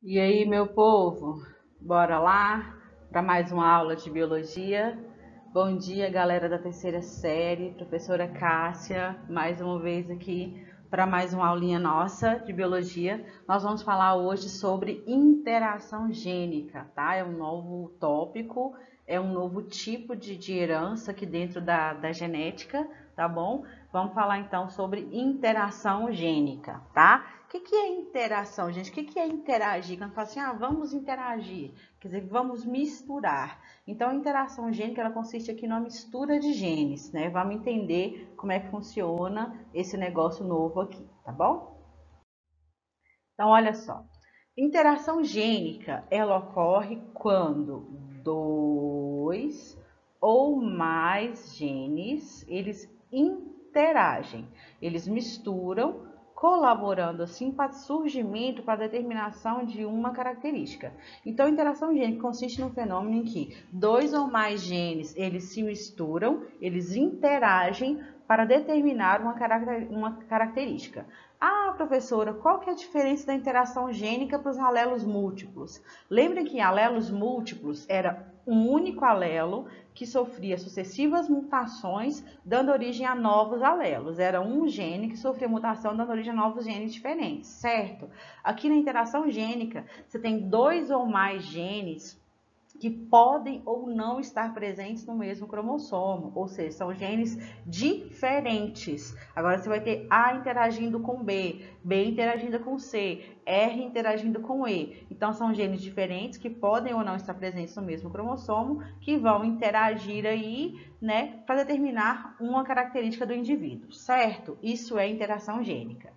E aí, meu povo, bora lá para mais uma aula de biologia. Bom dia, galera da terceira série, professora Cássia, mais uma vez aqui para mais uma aulinha nossa de biologia. Nós vamos falar hoje sobre interação gênica, tá? É um novo tópico, é um novo tipo de herança aqui dentro da genética, tá bom? Vamos falar então sobre interação gênica, tá? O que é interação, gente? O que é interagir? Quando fala assim, vamos interagir, quer dizer, vamos misturar. Então, a interação gênica, ela consiste aqui numa mistura de genes, né? Vamos entender como é que funciona esse negócio novo aqui, tá bom? Então, olha só. Interação gênica, ela ocorre quando dois ou mais genes, eles interagem, eles misturam, colaborando assim para o surgimento, para a determinação de uma característica. Então, a interação gênica consiste num fenômeno em que dois ou mais genes, eles se misturam, eles interagem para determinar uma característica. Ah, professora, qual que é a diferença da interação gênica para os alelos múltiplos? Lembrem que alelos múltiplos era um único alelo que sofria sucessivas mutações, dando origem a novos alelos. Era um gene que sofria mutação, dando origem a novos genes diferentes, certo? Aqui na interação gênica, você tem dois ou mais genes que podem ou não estar presentes no mesmo cromossomo, ou seja, são genes diferentes. Agora você vai ter A interagindo com B, B interagindo com C, R interagindo com E. Então são genes diferentes que podem ou não estar presentes no mesmo cromossomo, que vão interagir aí, né, para determinar uma característica do indivíduo, certo? Isso é interação gênica.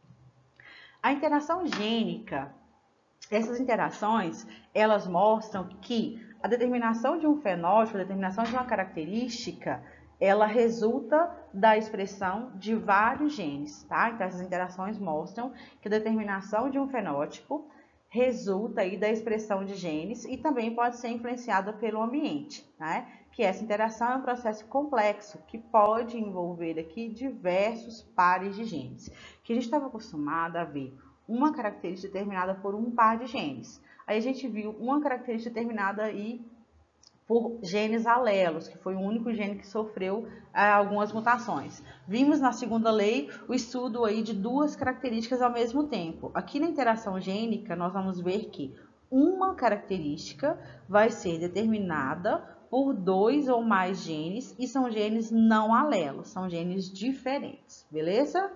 A interação gênica, essas interações, elas mostram que a determinação de um fenótipo, a determinação de uma característica, ela resulta da expressão de vários genes, tá? Então, essas interações mostram que a determinação de um fenótipo resulta aí da expressão de genes e também pode ser influenciada pelo ambiente, né? Que essa interação é um processo complexo que pode envolver aqui diversos pares de genes, que a gente estava acostumado a ver uma característica determinada por um par de genes. Aí a gente viu uma característica determinada aí por genes alelos, que foi o único gene que sofreu algumas mutações. Vimos na segunda lei o estudo aí de duas características ao mesmo tempo. Aqui na interação gênica, nós vamos ver que uma característica vai ser determinada por dois ou mais genes e são genes não alelos, são genes diferentes, beleza?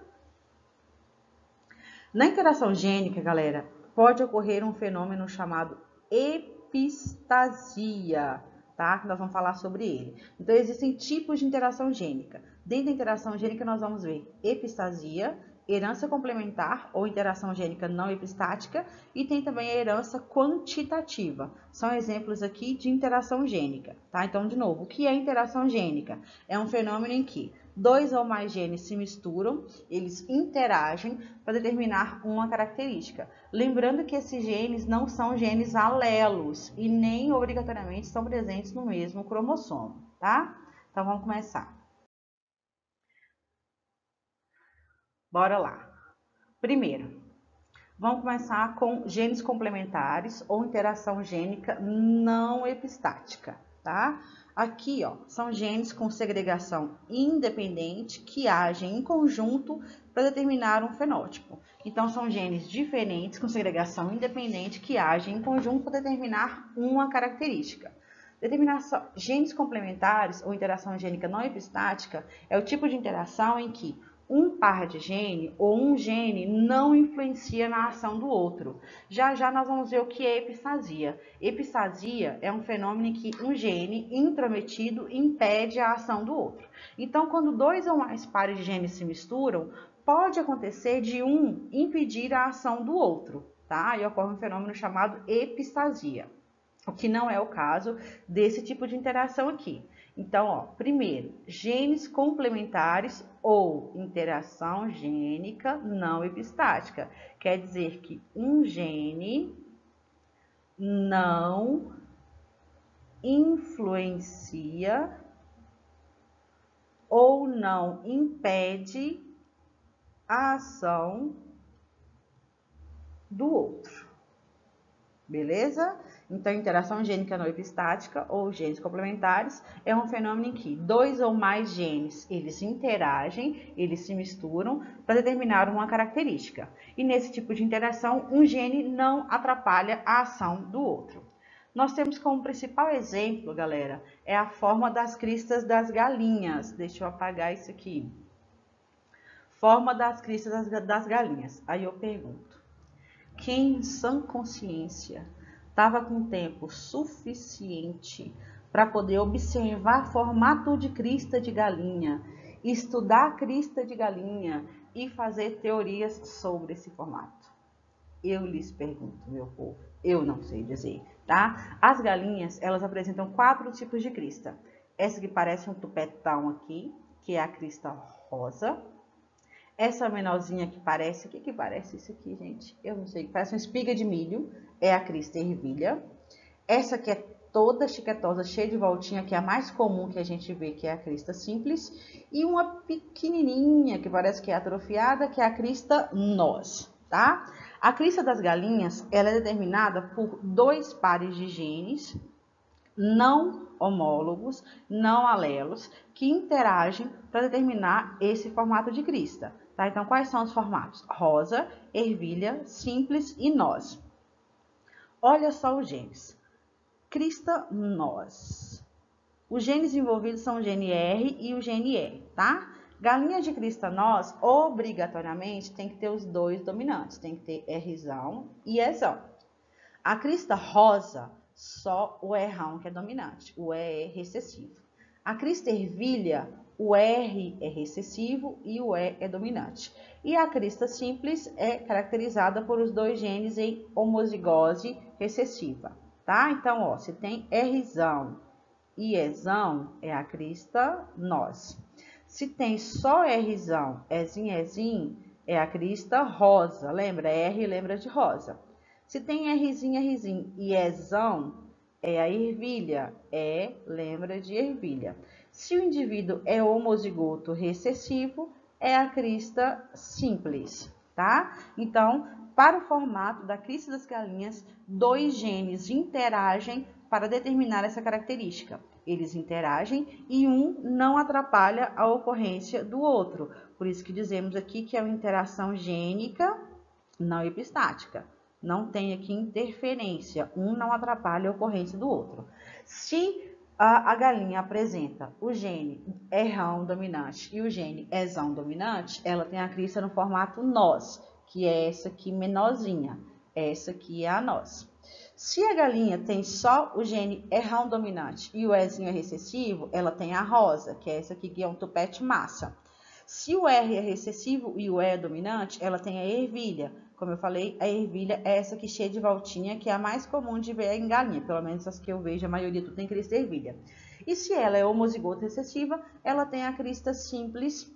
Na interação gênica, galera, pode ocorrer um fenômeno chamado epistasia, tá? Que nós vamos falar sobre ele. Então, existem tipos de interação gênica. Dentro da interação gênica, nós vamos ver epistasia, herança complementar ou interação gênica não epistática e tem também a herança quantitativa. São exemplos aqui de interação gênica, tá? Então, de novo, o que é interação gênica? É um fenômeno em que dois ou mais genes se misturam, eles interagem para determinar uma característica. Lembrando que esses genes não são genes alelos e nem obrigatoriamente estão presentes no mesmo cromossomo, tá? Então vamos começar. Bora lá. Primeiro, vamos começar com genes complementares ou interação gênica não epistática, tá? Aqui, ó, são genes com segregação independente que agem em conjunto para determinar um fenótipo. Então, são genes diferentes com segregação independente que agem em conjunto para determinar uma característica. Determinação, genes complementares ou interação gênica não epistática é o tipo de interação em que um par de gene ou um gene não influencia na ação do outro. Já já nós vamos ver o que é epistasia. Epistasia é um fenômeno em que um gene intrometido impede a ação do outro. Então, quando dois ou mais pares de genes se misturam, pode acontecer de um impedir a ação do outro, tá? E ocorre um fenômeno chamado epistasia, o que não é o caso desse tipo de interação aqui. Então, ó, primeiro, genes complementares ou interação gênica não epistática. Quer dizer que um gene não influencia ou não impede a ação do outro. Beleza? Então, interação gênica não epistática ou genes complementares é um fenômeno em que dois ou mais genes, eles interagem, eles se misturam para determinar uma característica. E nesse tipo de interação, um gene não atrapalha a ação do outro. Nós temos como principal exemplo, galera, é a forma das cristas das galinhas. Deixa eu apagar isso aqui. Forma das cristas das galinhas. Aí eu pergunto, quem em sã consciência estava com tempo suficiente para poder observar formato de crista de galinha, estudar a crista de galinha e fazer teorias sobre esse formato? Eu lhes pergunto, meu povo, eu não sei dizer, tá? As galinhas, elas apresentam 4 tipos de crista. Essa que parece um tupetão aqui, que é a crista rosa. Essa menorzinha que parece, o que que parece isso aqui, gente? Eu não sei, parece uma espiga de milho, é a crista ervilha. Essa que é toda chiquetosa, cheia de voltinha, que é a mais comum que a gente vê, que é a crista simples. E uma pequenininha, que parece que é atrofiada, que é a crista noz, tá? A crista das galinhas, ela é determinada por 2 pares de genes não homólogos, não alelos, que interagem para determinar esse formato de crista. Tá? Então, quais são os formatos? Rosa, ervilha, simples e noz. Olha só os genes. Crista noz. Os genes envolvidos são o gene R e o gene E, tá? Galinha de crista noz, obrigatoriamente, tem que ter os 2 dominantes. Tem que ter Rzão e Ezão. A crista rosa, só o Rão que é dominante, o E é recessivo. A crista ervilha, o R é recessivo e o E é dominante. E a crista simples é caracterizada por os 2 genes em homozigose recessiva, tá? Então, ó, se tem Rzão e Ezão, é a crista noz. Se tem só Rzão, Ezinho, é a crista rosa. Lembra? R lembra de rosa. Se tem Rzinho e Ezão, é a ervilha. Lembra de ervilha. Se o indivíduo é homozigoto recessivo, é a crista simples, tá? Então, para o formato da crista das galinhas, 2 genes interagem para determinar essa característica. Eles interagem e um não atrapalha a ocorrência do outro. Por isso que dizemos aqui que é uma interação gênica não epistática. Não tem aqui interferência, um não atrapalha a ocorrência do outro. Se a galinha apresenta o gene Rão dominante e o gene Ezão dominante, ela tem a crista no formato noz, que é essa aqui menorzinha. Essa aqui é a noz. Se a galinha tem só o gene Rão dominante e o Ezinho é recessivo, ela tem a rosa, que é essa aqui que é um tupete massa. Se o R é recessivo e o E é dominante, ela tem a ervilha. Como eu falei, a ervilha é essa aqui cheia de voltinha, que é a mais comum de ver em galinha. Pelo menos as que eu vejo, a maioria tudo tem crista ervilha. E se ela é homozigota recessiva, ela tem a crista simples,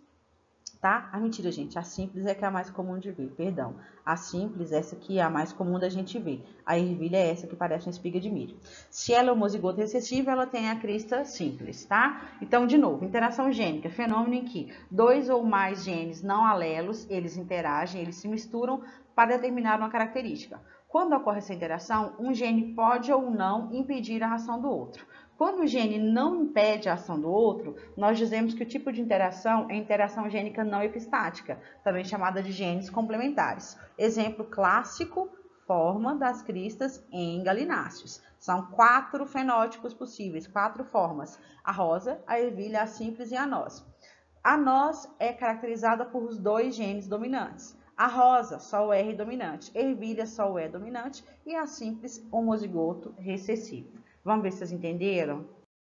tá? Ah, mentira, gente. A simples é que é a mais comum de ver, perdão. A simples, essa aqui é a mais comum da gente ver. A ervilha é essa que parece uma espiga de milho. Se ela é homozigota recessiva, ela tem a crista simples, tá? Então, de novo, interação gênica, fenômeno em que 2 ou mais genes não alelos, eles interagem, eles se misturam para determinar uma característica. Quando ocorre essa interação, um gene pode ou não impedir a ação do outro. Quando o gene não impede a ação do outro, nós dizemos que o tipo de interação é interação gênica não epistática, também chamada de genes complementares. Exemplo clássico, forma das cristas em galináceos. São 4 fenótipos possíveis, 4 formas: a rosa, a ervilha, a simples e a noz. A noz é caracterizada por os 2 genes dominantes. A rosa, só o R dominante. Ervilha, só o E dominante. E a simples, homozigoto recessivo. Vamos ver se vocês entenderam?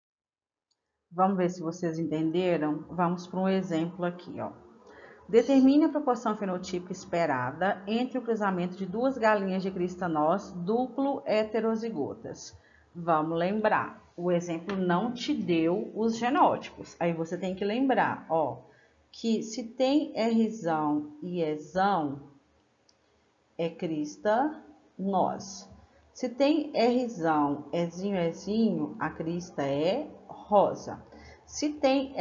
Vamos ver se vocês entenderam? Vamos para um exemplo aqui, ó. Determine a proporção fenotípica esperada entre o cruzamento de 2 galinhas de crista noz duplo heterozigotas. Vamos lembrar, o exemplo não te deu os genótipos. Aí você tem que lembrar, ó, que se tem Rzão e Ezão, é crista noz. Se tem Rzão, Ezinho, a crista é rosa. Se tem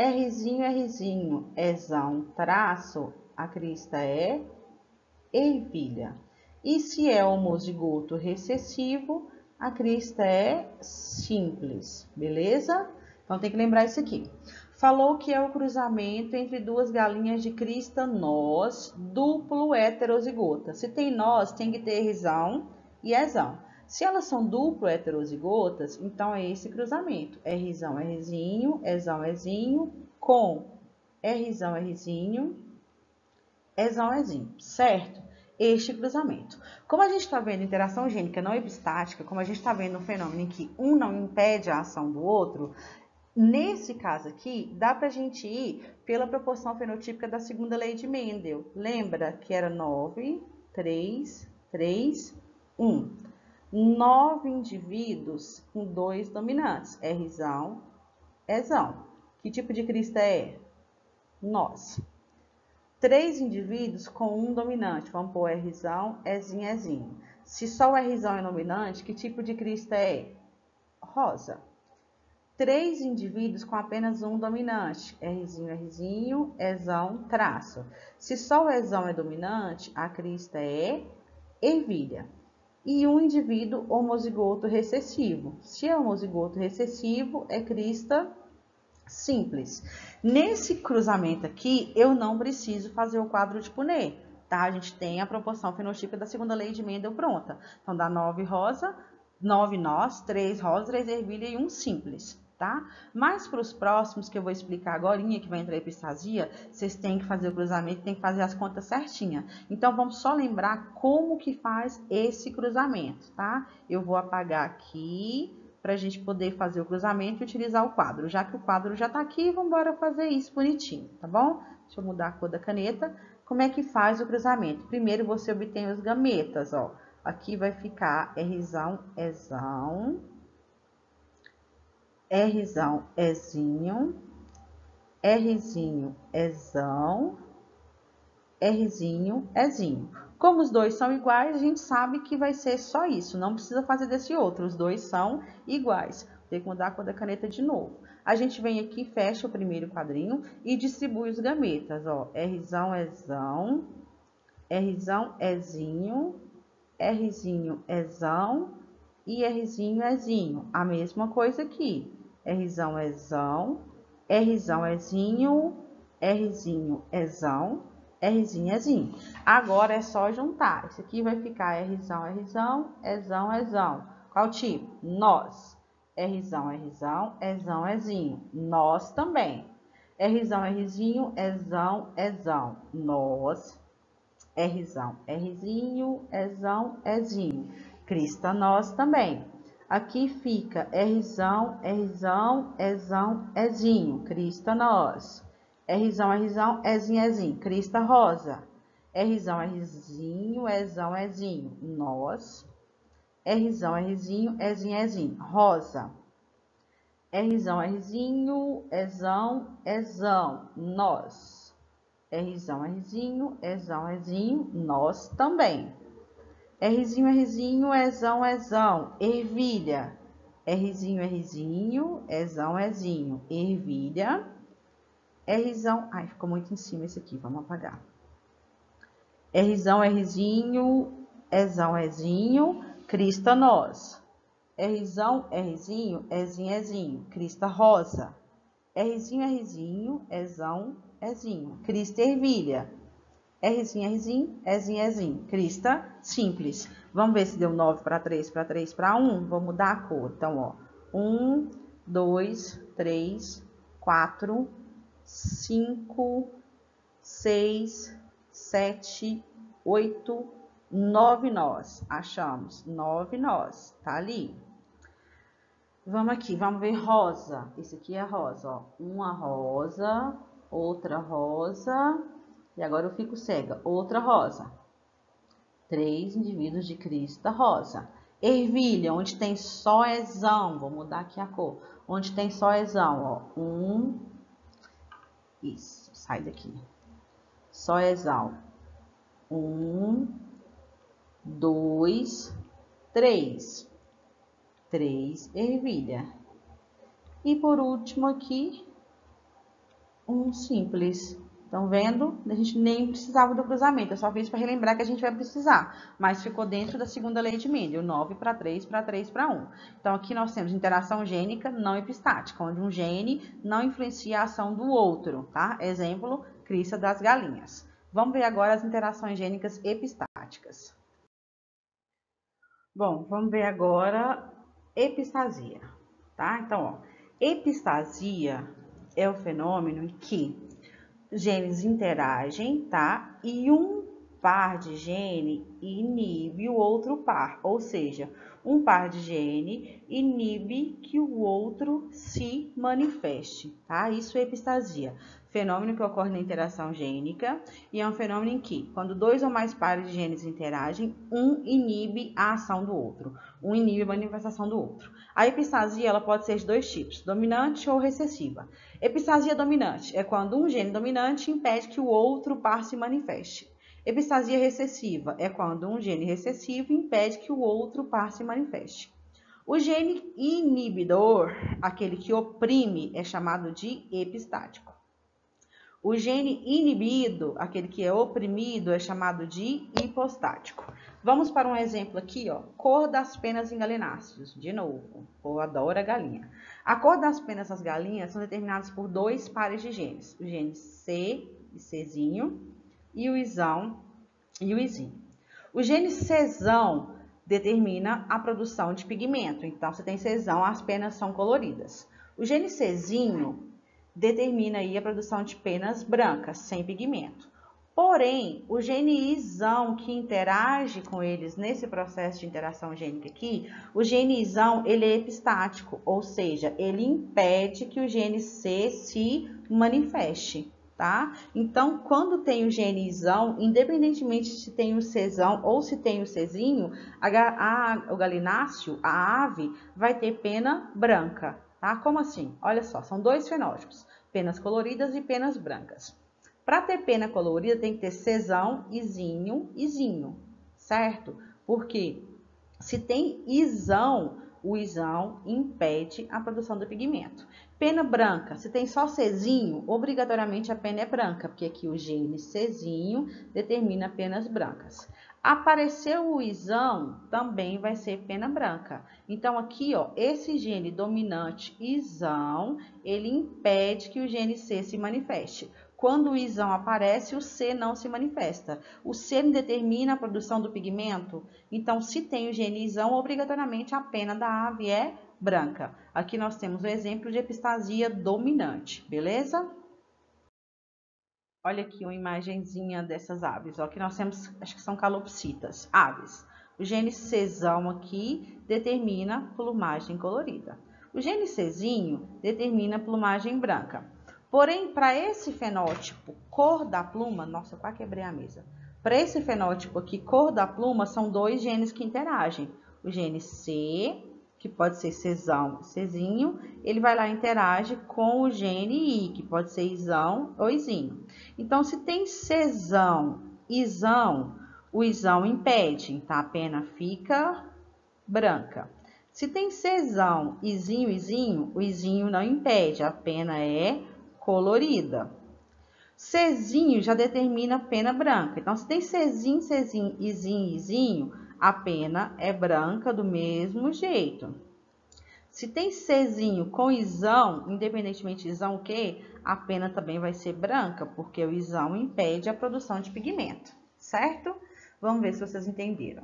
Rzinho, Ezão, traço, a crista é ervilha. E se é homozigoto recessivo, a crista é simples, beleza? Então tem que lembrar isso aqui. Falou que é o cruzamento entre duas galinhas de crista nós, duplo heterozigota. Se tem nós, tem que ter rzão e ezão. Se elas são duplo heterozigotas, então é esse cruzamento. Rzão, Rzinho, ezão, Ezinho, com rzão, Rzinho, ezão, Ezinho, certo? Este cruzamento. Como a gente está vendo interação gênica não epistática, como a gente está vendo um fenômeno em que um não impede a ação do outro, nesse caso aqui, dá para a gente ir pela proporção fenotípica da segunda lei de Mendel. Lembra que era 9, 3, 3, 1. 9 indivíduos com 2 dominantes. Rzão, Ezão. Que tipo de crista é? Nós. 3 indivíduos com 1 dominante. Vamos pôr Rzão, Ezinho, Ezinho. Se só o Rzão é dominante, que tipo de crista é? Rosa. 3 indivíduos com apenas 1 dominante. Rzinho, Rzinho, Ezão, traço. Se só o Ezão é dominante, a crista é ervilha. E um indivíduo homozigoto recessivo. Se é homozigoto recessivo, é crista simples. Nesse cruzamento aqui, eu não preciso fazer o quadro de Punnett, tá? A gente tem a proporção fenotípica da segunda lei de Mendel pronta. Então, dá 9 rosa, 9 nós, 3 rosa, 3 ervilha e 1 simples, tá? Mas para os próximos que eu vou explicar agora, que vai entrar a epistasia, vocês têm que fazer o cruzamento, tem que fazer as contas certinha. Então, vamos só lembrar como que faz esse cruzamento, tá? Eu vou apagar aqui para a gente poder fazer o cruzamento e utilizar o quadro. Já que o quadro já está aqui, vamos embora fazer isso bonitinho, tá bom? Deixa eu mudar a cor da caneta. Como é que faz o cruzamento? Primeiro, você obtém os gametas, ó. Aqui vai ficar Rzão, Ezão, Rzão, Ezinho, Rzinho, Ezão, Rzinho, Ezinho. Como os dois são iguais, a gente sabe que vai ser só isso, não precisa fazer desse outro, os dois são iguais. Tem que mudar a cor da caneta de novo. A gente vem aqui, fecha o primeiro quadrinho e distribui os gametas, ó. Rzão, Ezão, Rzão, Ezinho, Rzinho, Ezão e Rzinho, Ezinho. A mesma coisa aqui. Rzão, Ezão, Rzão, Ezinho, Rzinho, Ezão, Rzinho, Ezinho. Agora é só juntar. Isso aqui vai ficar Rzão, Rzão, Ezão, Ezão. Qual tipo? Nós. Rzão, Rzão, Ezão, Ezinho. Nós também. Rzão, Rzinho, Ezão, Ezão. Nós. Rzão, Rzinho, Ezão, Ezinho. Crista nós também. Aqui fica Rzão, Rzão, Ezão, Ezinho. Crista nós. Rzão, Rzão, Ezinho, Ezinho. Crista rosa. Rzão, Rzinho, Ezão, Ezinho. Nós. Rzão, Rzinho, Ezinho, Ezinho. Rosa. Rzão, Rzinho, Ezão, Ezão. Nós. Rzão, Rzinho, Ezão, Ezinho, nós também. Rzinho, Rzinho, Ezão, Ezão, ervilha. Rzinho, Rzinho, Ezão, Ezinho, ervilha. Rzão, ai, ficou muito em cima esse aqui, vamos apagar. Rzão, Rzinho, Ezão, Ezinho, crista nós. Rzão, Rzinho, Ezinho, Ezinho, crista rosa. Rzinho, Rzinho, Ezão, Ezinho. Crista ervilha. Rzinho, Rzinho, Ezinho, Ezinho. Crista simples. Vamos ver se deu 9 para 3, para 3, para 1. Vou mudar a cor. Então, ó. 1, 2, 3, 4, 5, 6, 7, 8, 9 nós. Achamos. 9 nós. Tá ali. Vamos aqui, vamos ver rosa. Esse aqui é rosa, ó. Uma rosa, outra rosa. E agora eu fico cega. Outra rosa. 3 indivíduos de crista rosa. Ervilha, onde tem só ezão. Vou mudar aqui a cor. Onde tem só ezão, ó. Isso, sai daqui. Só ezão. 1, 2, 3. 3 ervilha. E por último aqui, um simples. Estão vendo? A gente nem precisava do cruzamento, eu só fiz para relembrar que a gente vai precisar, mas ficou dentro da segunda lei de Mendel, 9 para 3 para 3 para 1. Então, aqui nós temos interação gênica não epistática, onde um gene não influencia a ação do outro, tá? Exemplo, crista das galinhas. Vamos ver agora as interações gênicas epistáticas. Bom, vamos ver agora epistasia, tá? Então, ó, epistasia é o fenômeno em que genes interagem, tá? E um par de gene inibe o outro par, ou seja, um par de gene inibe que o outro se manifeste, tá? Isso é epistasia, fenômeno que ocorre na interação gênica e é um fenômeno em que, quando dois ou mais pares de genes interagem, um inibe a ação do outro, um inibe a manifestação do outro. A epistasia ela pode ser de dois tipos, dominante ou recessiva. Epistasia dominante é quando um gene dominante impede que o outro par se manifeste. Epistasia recessiva é quando um gene recessivo impede que o outro par se manifeste. O gene inibidor, aquele que oprime, é chamado de epistático. O gene inibido, aquele que é oprimido, é chamado de hipostático. Vamos para um exemplo aqui, ó. Cor das penas em galináceos. De novo, eu adoro a galinha. A cor das penas das galinhas são determinadas por dois pares de genes. O gene C e Czinho e o Izão e o Izinho. O gene Czão determina a produção de pigmento. Então, se tem Czão, as penas são coloridas. O gene Czinho determina aí a produção de penas brancas, sem pigmento. Porém, o gene Izão, que interage com eles nesse processo de interação gênica aqui, o gene Izão, ele é epistático, ou seja, ele impede que o gene C se manifeste, tá? Então, quando tem o gene Izão, independentemente se tem o Czão ou se tem o Czinho, o galináceo, a ave, vai ter pena branca. Tá? Como assim? Olha só, são dois fenótipos, penas coloridas e penas brancas. Para ter pena colorida tem que ter Czão, Izinho, Izinho, certo? Porque se tem Izão, o Izão impede a produção do pigmento. Pena branca, se tem só Czinho, obrigatoriamente a pena é branca, porque aqui o gene Czinho determina penas brancas. Apareceu o Izão, também vai ser pena branca. Então, aqui, ó, esse gene dominante Izão, ele impede que o gene C se manifeste. Quando o Izão aparece, o C não se manifesta. O C determina a produção do pigmento. Então, se tem o gene Izão, obrigatoriamente a pena da ave é branca. Aqui nós temos o exemplo de epistasia dominante, beleza? Olha aqui uma imagenzinha dessas aves. Ó, aqui nós temos, acho que são calopsitas, aves. O gene Czão aqui determina plumagem colorida. O gene Czinho determina plumagem branca. Porém, para esse fenótipo, cor da pluma, nossa, eu quase quebrei a mesa. Para esse fenótipo aqui, cor da pluma, são dois genes que interagem. O gene C, que pode ser Czão, Czinho, ele vai lá e interage com o gene I, que pode ser Izão ou Izinho. Então, se tem Czão, Izão, o Izão impede, então a pena fica branca. Se tem Czão, Izinho, Izinho, o Izinho não impede, a pena é colorida. Czinho já determina a pena branca. Então, se tem Czinho, Czinho, Izinho, Izinho, a pena é branca do mesmo jeito. Se tem Czinho com Izão, independentemente de Izão o quê? A pena também vai ser branca, porque o Izão impede a produção de pigmento, certo? Vamos ver se vocês entenderam.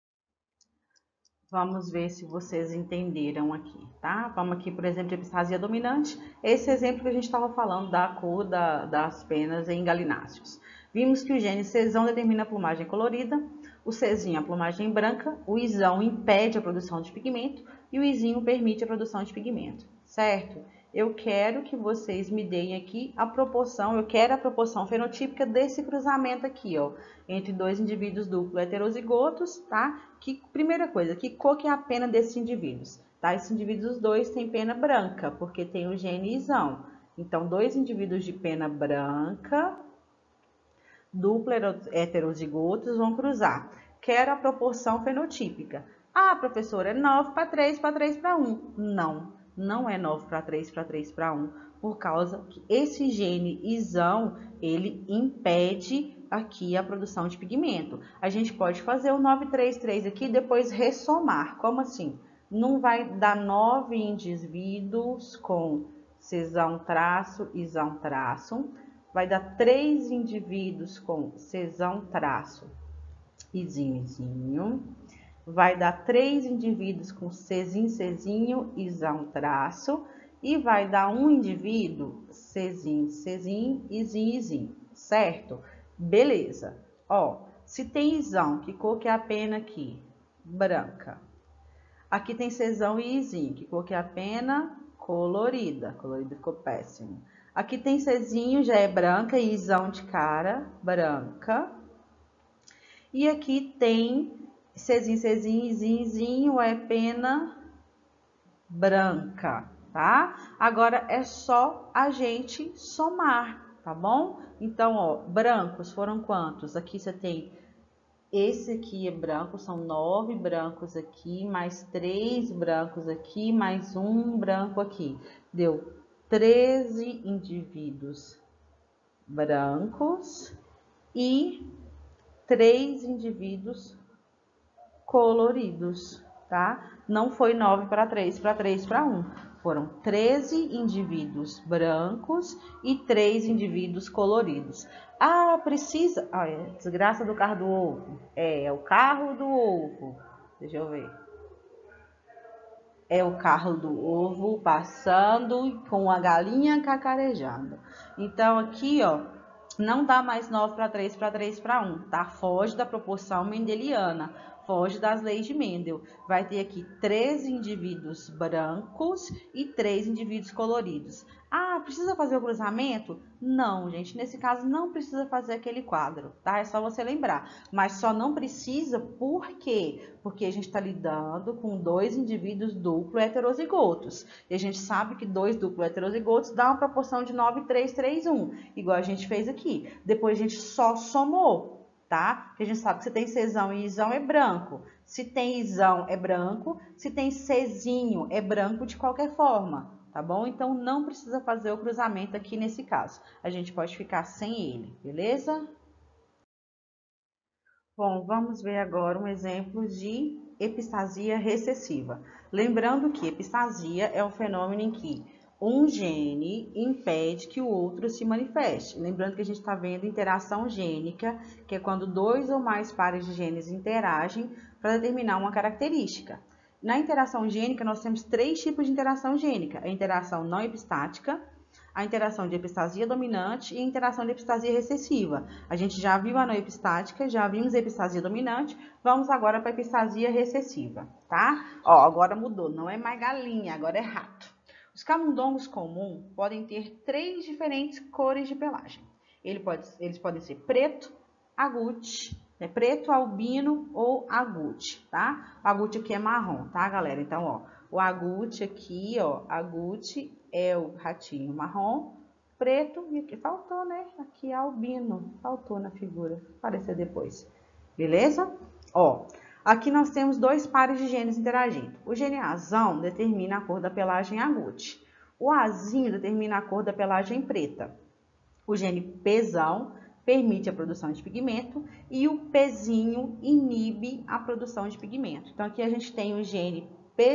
Vamos ver se vocês entenderam aqui, tá? Vamos aqui, por exemplo, de epistasia dominante. Esse exemplo que a gente estava falando da cor das penas em galináceos. Vimos que o gene Czão determina a plumagem colorida, o Czinho a plumagem branca, o Izão impede a produção de pigmento e o Izinho permite a produção de pigmento, certo? Eu quero que vocês me deem aqui a proporção, eu quero a proporção fenotípica desse cruzamento aqui, ó, entre dois indivíduos duplo heterozigotos, tá? Primeira coisa, que cor que é a pena desses indivíduos, tá? Esses indivíduos dois têm pena branca, porque tem o gene Izão. Então, dois indivíduos de pena branca, duplo heterozigotos, vão cruzar. Quero a proporção fenotípica. Ah, professora, é 9 para 3 para 3 para 1. Não é 9 para 3 para 3 para 1, Por causa que esse gene isão, ele impede aqui a produção de pigmento. A gente pode fazer o 933 aqui e depois ressomar. Como assim? Não vai dar 9 indivíduos com cesão traço, isão traço. Vai dar 3 indivíduos com cesão traço, isinho, isinho. Vai dar 3 indivíduos com cesinho, cesinho, isão, traço. E vai dar um indivíduo, cesinho, cesinho, isinho, isinho, certo? Beleza. Ó, se tem isão, que cor que é a pena aqui? Branca. Aqui tem cesão e isinho, que cor que é a pena? Colorida. Colorida ficou péssimo. Aqui tem cesinho, já é branca, e isão de cara, branca. E aqui tem cezinho, cezinho, isinho, isinho, é pena branca, tá? Agora é só a gente somar, tá bom? Então, ó, brancos foram quantos? Aqui você tem, esse aqui é branco, são 9 brancos aqui, mais 3 brancos aqui, mais um branco aqui. Deu 13 indivíduos brancos e 3 indivíduos coloridos, tá? Não foi 9 para 3 para 1. Foram 13 indivíduos brancos e 3 indivíduos coloridos. Ah, precisa... Olha, desgraça do carro do ovo. É o carro do ovo. Deixa eu ver. É o carro do ovo passando com a galinha cacarejando. Então, aqui, ó, não dá mais 9 para 3 para 1, tá? Foge da proporção mendeliana, foge das leis de Mendel. Vai ter aqui 3 indivíduos brancos e 3 indivíduos coloridos. Ah, precisa fazer o cruzamento? Não, gente, nesse caso não precisa fazer aquele quadro, tá? É só você lembrar. Mas só não precisa por quê? Porque a gente está lidando com 2 indivíduos duplo heterozigotos. E a gente sabe que 2 duplo heterozigotos dá uma proporção de 9, 3, 3, 1, igual a gente fez aqui. Depois a gente só somou, tá? Porque a gente sabe que se tem cesão e isão é branco. Se tem isão é branco, se tem cesinho é branco de qualquer forma, tá bom? Então não precisa fazer o cruzamento aqui nesse caso. A gente pode ficar sem ele, beleza? Bom, vamos ver agora um exemplo de epistasia recessiva. Lembrando que epistasia é um fenômeno em que um gene impede que o outro se manifeste. Lembrando que a gente está vendo interação gênica, que é quando 2 ou mais pares de genes interagem para determinar uma característica. Na interação gênica, nós temos 3 tipos de interação gênica: a interação não epistática, a interação de epistasia dominante e a interação de epistasia recessiva. A gente já viu a não epistática, já vimos a epistasia dominante, vamos agora para a epistasia recessiva, tá? Ó, agora mudou, não é mais galinha, agora é rato. Os camundongos comuns podem ter 3 diferentes cores de pelagem. Eles podem ser preto, agute, preto, albino ou agute, tá? O agute aqui é marrom, tá, galera? Então, ó, o agute aqui, ó, agute é o ratinho marrom, preto, e aqui faltou, né? Aqui é albino, faltou na figura, vai aparecer depois, beleza? Ó, aqui nós temos 2 pares de genes interagindo. O gene azão determina a cor da pelagem agute. O azinho determina a cor da pelagem preta. O gene Pzão permite a produção de pigmento e o Pzinho inibe a produção de pigmento. Então, aqui a gente tem o gene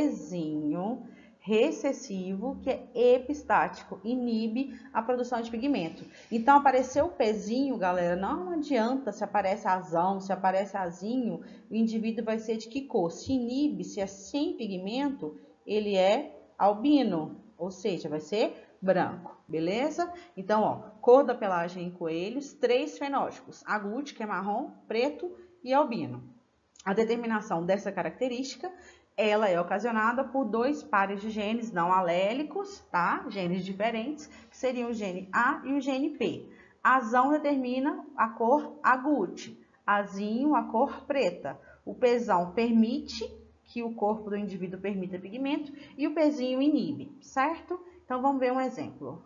Pzinho recessivo, que é epistático, inibe a produção de pigmento. Então, apareceu o Pzinho, galera, não adianta se aparece azão, se aparece azinho, o indivíduo vai ser de que cor? Se inibe, se é sem pigmento, ele é albino, ou seja, vai ser branco, beleza? Então, ó, cor da pelagem em coelhos, 3 fenótipos: agute, que é marrom, preto e albino. A determinação dessa característica, ela é ocasionada por 2 pares de genes não alélicos, tá? Genes diferentes, que seriam o gene A e o gene P. Azão determina a cor agute, azinho a cor preta. O Pzão permite que o corpo do indivíduo permita pigmento e o Pzinho inibe, certo? Então, vamos ver um exemplo.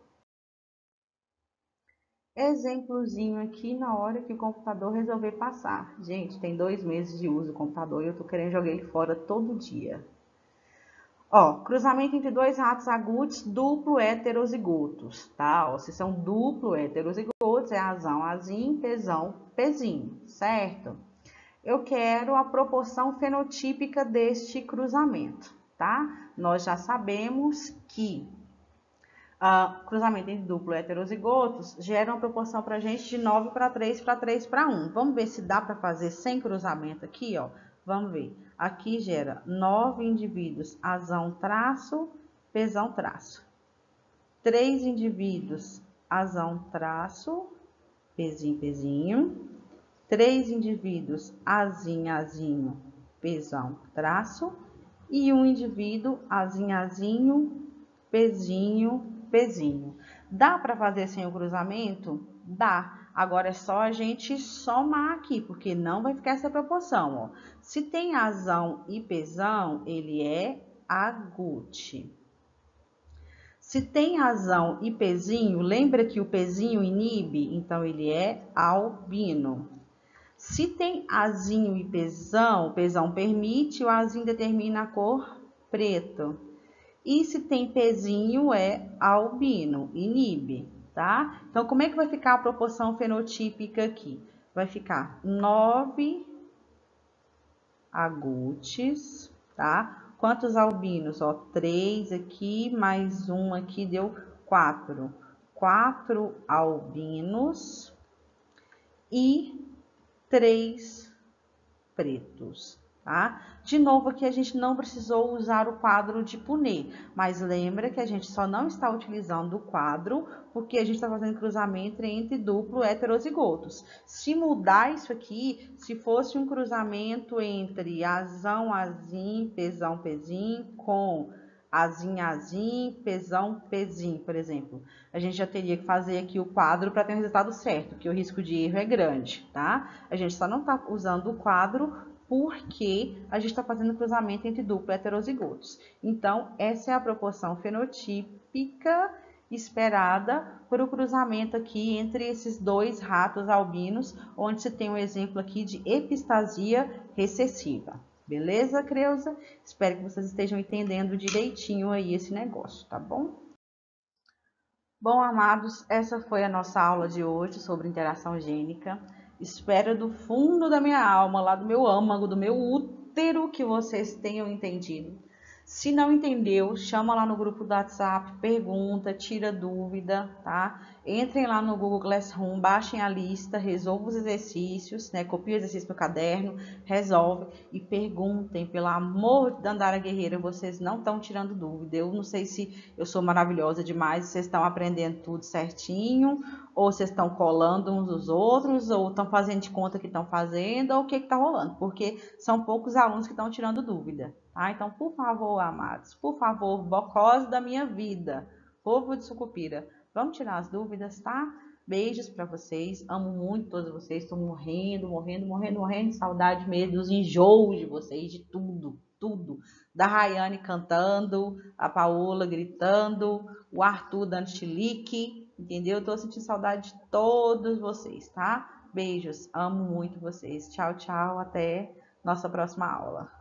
Exemplozinho aqui na hora que o computador resolver passar. Gente, tem 2 meses de uso do computador e eu tô querendo jogar ele fora todo dia. Ó, cruzamento entre dois ratos agoutis duplo heterozigotos, tá? Ó, se são duplo heterozigotos, é azão, azinho, pezão, pezinho, certo? Eu quero a proporção fenotípica deste cruzamento, tá? Nós já sabemos que cruzamento entre duplo heterozigotos gera uma proporção para a gente de 9 para 3 para 3 para 1. Vamos ver se dá para fazer sem cruzamento aqui, ó. Vamos ver. Aqui gera 9 indivíduos, azão traço, pezão traço. 3 indivíduos, azão traço, pezinho, pezinho. 3 indivíduos, azinho, azinho, pezão, traço. E um indivíduo, azinho, azinho, pezinho, pezinho. Dá para fazer sem o cruzamento? Dá. Agora é só a gente somar aqui, porque não vai ficar essa proporção, ó. Se tem azão e pezão, ele é agouti. Se tem azão e pezinho, lembra que o pezinho inibe? Então, ele é albino. Se tem azinho e pezão, o pezão permite, o azinho determina a cor preto. E se tem pezinho, é albino, inibe, tá? Então, como é que vai ficar a proporção fenotípica aqui? Vai ficar 9 agoutis, tá? Quantos albinos? Ó, 3 aqui, mais um aqui, deu 4. 4 albinos e 3 pretos, tá? De novo, aqui a gente não precisou usar o quadro de Punnett, mas lembra que a gente só não está utilizando o quadro porque a gente está fazendo cruzamento entre duplo heterozigotos. Se mudar isso aqui, se fosse um cruzamento entre azão, azim, pezão, pezinho, com azinho, azim, pezão, pezinho, por exemplo, a gente já teria que fazer aqui o quadro para ter o resultado certo, porque o risco de erro é grande, tá? A gente só não está usando o quadro porque a gente está fazendo cruzamento entre duplo heterozigotos. Então, essa é a proporção fenotípica esperada por o cruzamento aqui entre esses dois ratos albinos, onde se tem um exemplo aqui de epistasia recessiva. Beleza, Creuza? Espero que vocês estejam entendendo direitinho aí esse negócio, tá bom? Bom, amados, essa foi a nossa aula de hoje sobre interação gênica. Espero do fundo da minha alma, lá do meu âmago, do meu útero, que vocês tenham entendido. Se não entendeu, chama lá no grupo do WhatsApp, pergunta, tira dúvida, tá? Entrem lá no Google Classroom, baixem a lista, resolvam os exercícios, né? Copiem o exercício no caderno, resolve e perguntem, pelo amor de Dandara Guerreira, vocês não estão tirando dúvida. Eu não sei se eu sou maravilhosa demais, vocês estão aprendendo tudo certinho, ou vocês estão colando uns dos outros, ou estão fazendo de conta que estão fazendo, ou o que está rolando, porque são poucos alunos que estão tirando dúvida. Tá? Então, por favor, amados, por favor, bocós da minha vida, povo de Sucupira, vamos tirar as dúvidas, tá? Beijos para vocês, amo muito todos vocês, estou morrendo de saudade mesmo, dos enjoos de vocês, de tudo, tudo. Da Rayane cantando, a Paola gritando, o Arthur dando chilique, entendeu? Eu tô sentindo saudade de todos vocês, tá? Beijos, amo muito vocês. Tchau, tchau, até nossa próxima aula.